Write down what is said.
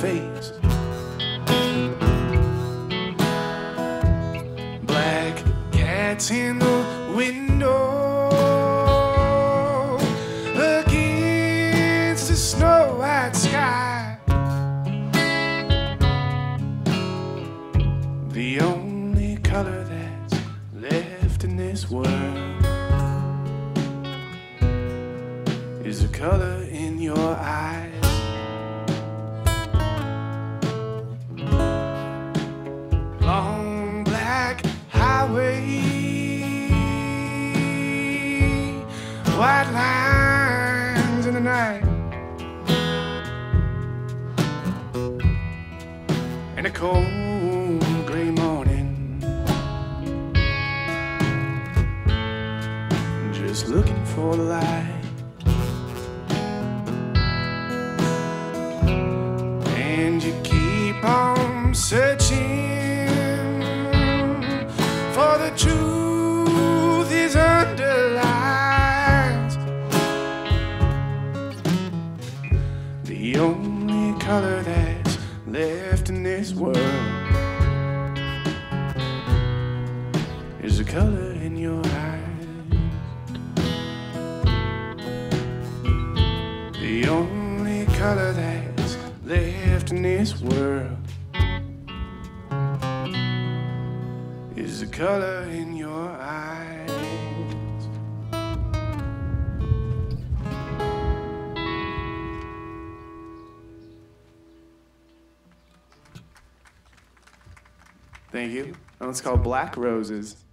face. Black cats in the window against the snow-white sky. The only color that's left in this world is the color in your eyes. Long black highway, white lines in the night, and a cold gray morning, just looking for the light. And you keep on searching for the truth is underlies. The only color that's left in this world is the color in your eyes. The only color that's left in this world is the color in your eyes. Thank you. That one's called Black Roses.